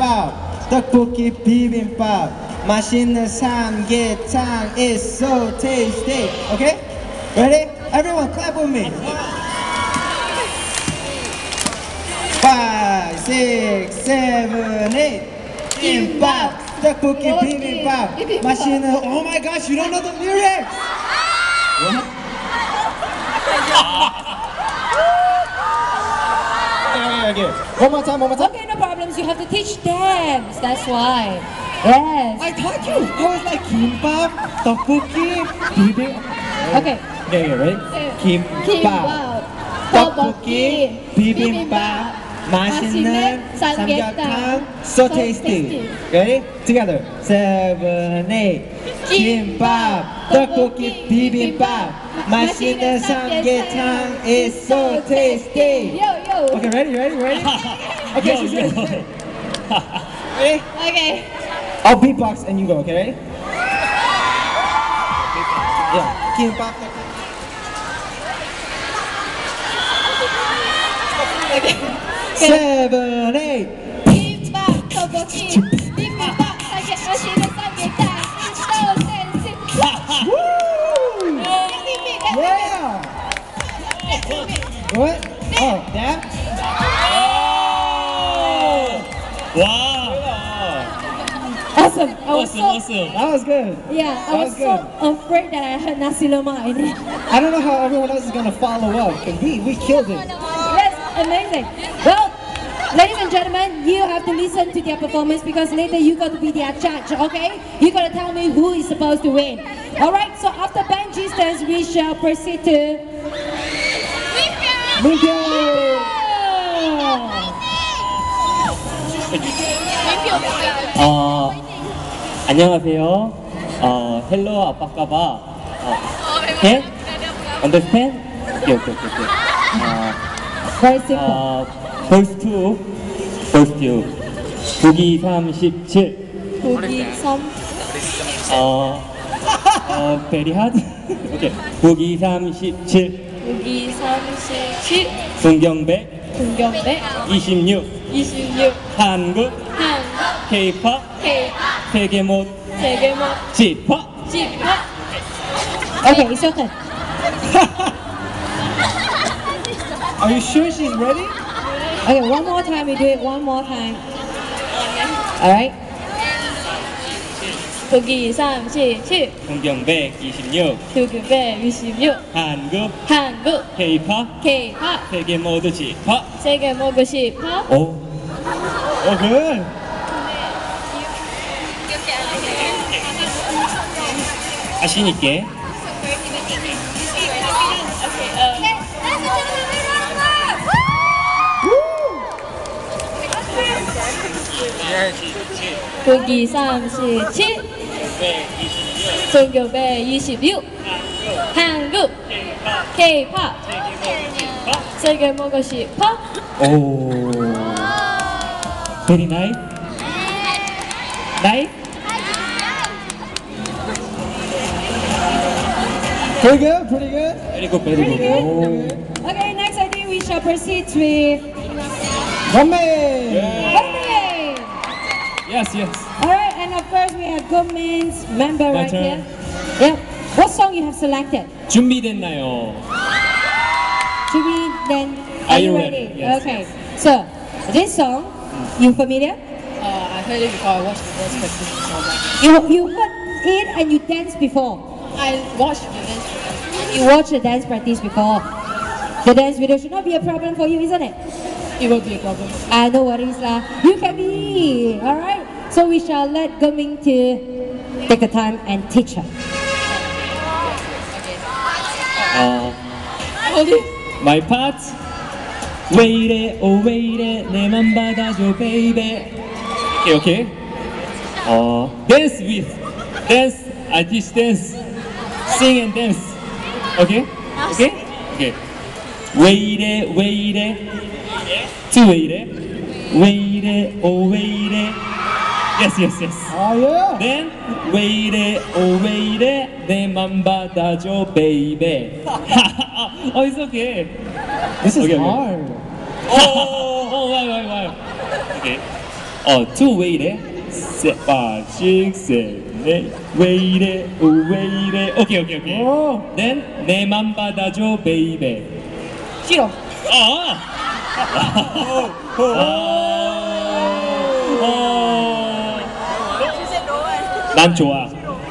김밥, 떡볶이 비빔밥, 맛있는 삼계탕 is so tasty. Okay? Ready? Everyone clap with me. 5, 6, 7, 8. 김밥, 떡볶이 비빔밥, 맛있는. Oh my gosh, you don't know the lyrics. What? Okay. One more time. Okay, no problems. You have to teach them. That's why. Yes. I taught you. I was like 김밥, 떡볶이, 비빔. Okay. Okay, ready? 김밥, 떡볶이, 비빔밥, 맛있는 삼계탕, so tasty. Ready? Together. 7, 8. 김밥, 떡볶이, 비빔밥, 맛있는 삼계탕 is so tasty. Yo. Okay, ready? Okay, she's ready. Ready? Okay. I'll beatbox and you go, okay? Ready? Yeah. 김밥. Okay. 7, 8. 김밥, 떡볶이, 비빔밥, 맛있는 삼계탕. It's so tasty. Woo! Yeah! What? Oh, that? Wow! Awesome. Awesome. That was good. Yeah, I That was was so good. afraid that I heard nasi lemak in it. I don't know how everyone else is gonna follow up, but we killed it. That's amazing. Well, ladies and gentlemen, you have to listen to their performance because later you got to be their judge, okay? You got to tell me who is supposed to win. Alright, so after Benji's dance, we shall proceed to... 안녕하세요. Hello, 아빠까봐. Can? Understand? Okay. Very simple. Verse 2. 보기 37. 보기 3. Very hard? Okay. 보기 37. 보기 37. 송경배. 동경배. 26. 26. 한국. 한국. K-pop. 세계못. 세계못. 집합. Okay, it's your turn. Are you sure she's ready? Okay, one more time, we do it one more time. Alright. 보기 37. 송경배 26. 동경배 26. 한국. K-pop. 세계 모두 집합. 세계 모두 집합. 오. Oh, good. 자신 있게. 보기 37. 동경배 26. 한국. K-pop. 세계 모두 집합. 오. Very nice. Nice. Pretty good. Very good. 오. Okay, next I think we shall proceed with Gomez. Gomez. Yes. Alright, and of course we have Gomez's member My right turn. here. Yeah. What song you have selected? 준비됐나요? To be then. Are you ready? Yes. Okay. So this song, you familiar? I heard it before. I watched the dance practice before. You heard it and you danced before. I watched the dance practice. You watched the dance practice before. The dance video should not be a problem for you, isn't it? It will be a problem. No worries lah. You can be. Alright. So we shall let Goming to take the time and teach her. My part. 왜 이래 왜 이래 내 맘 받아줘 baby. Okay. Dance with. Dance. I teach dance. Sing and dance. Okay. 왜 이래. 왜 이래 왜 이래. Yes. Oh yeah. Then 왜 이래 내 맘 받아줘 baby. It's okay. This is Okay. hard. Why? Okay. 2 왜 이래? 5, 6, 7, 8 왜 이래? 5 왜 이래? 오케이. 오. Then 내 맘 받아줘 베이베. 싫어. 난 좋아.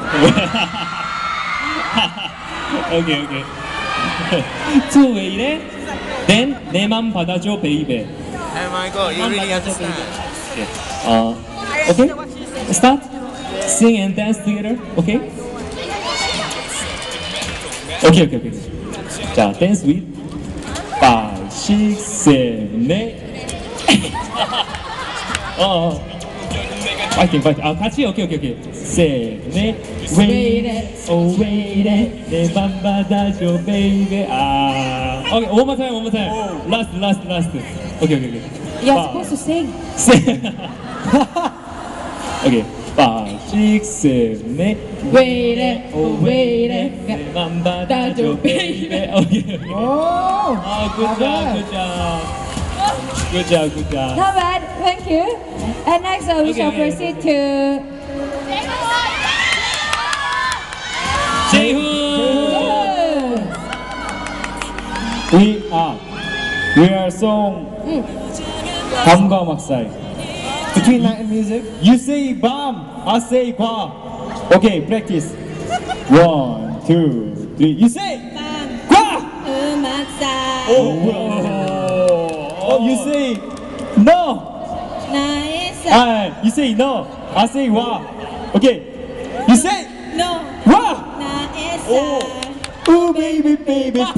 오케이. 2 왜 이래? Then 내 맘 받아줘 베이베. Hey Michael, you really understand? Okay. Start. Sing and dance together. Okay. Okay. 자, dance with 5, 6, 7, 8. 파이팅. 같이. 오케이. 7, 8. Wait, oh wait, 내 맘 받아줘, baby. Okay, one more time. Last. Okay. You're supposed to sing. Okay. 5, 6, 7, 8. Wait it, oh wait it. 내 맘 받아줘, baby. Okay. Oh. Good job. Not bad. Thank you. And next, we shall Okay. proceed to Jaehoon. We are song 밤과 막살. Between night and music. You say 밤, I say 과. Okay, practice. 1, 2, 3. You say 과. 음악사. Oh, you say no. 나의 사. You say no. I say 와. Okay. You say No. 와. 나의 사. Oh baby, 밤.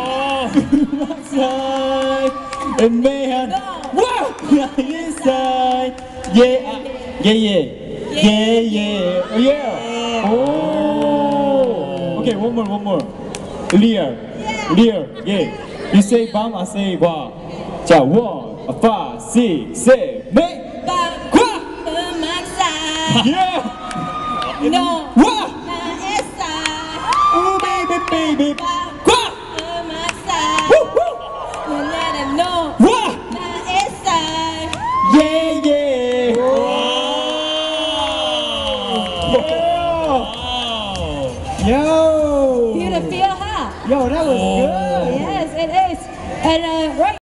막살. 애매한 와. inside. Yeah. Oh. Okay, one more. Clear. Yeah. You say 밤, I say 과. 자, 1, 5, 6, 7, 8. 과. 음악사. Yeah. No. 와. 나의 사. Oh baby. 과. 음악사. Woo. Let them know. 와. 나의 사. Yeah. Yo. Feel the feel, huh? Yo, that was good. Yes, it is. And right